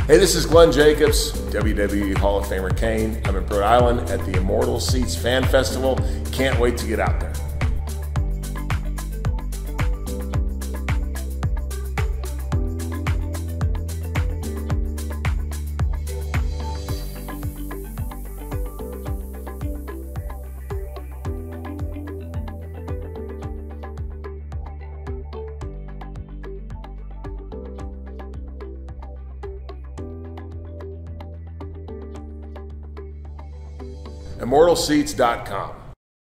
Hey, this is Glenn Jacobs, WWE Hall of Famer Kane. I'm in Rhode Island at the Immortal Seats Fan Festival. Can't wait to get out there. ImmortalSeats.com.